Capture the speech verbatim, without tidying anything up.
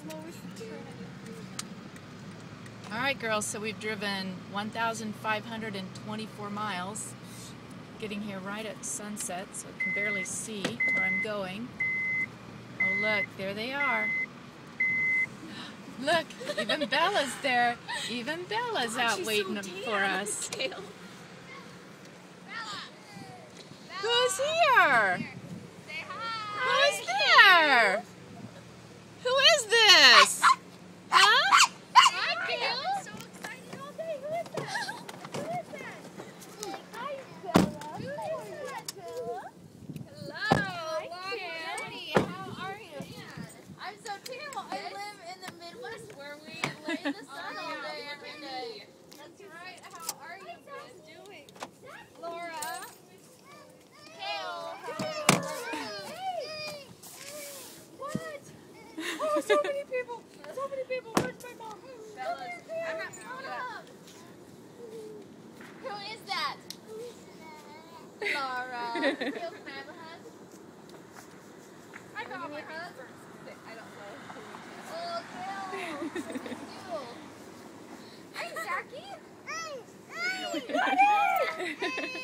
All right, girls, so we've driven one thousand five hundred twenty-four miles, getting here right at sunset, so I can barely see where I'm going. Oh, look, there they are. Look, even Bella's there. Even Bella's God, out waiting so for us. Bella. Who's here? Say hi. Who's there? Who is this? Huh? Hi, Kale. I'm so excited all day. Who is that? Who is that? Hi, Bella. Who is that, Bella? Hello. Hi, Kearney. How are you? I'm so terrible. I live in the Midwest where we lay in the sun all day, every day. That's right. How are you guys doing? Laura. Oh, so many people! So many people! Where's my mom? Bella, I'm not picking up. Who is that? Laura. Can I have a hug? I got my hug. I don't know. Oh, Gil. You. Hi, Jackie. Hi. Hi.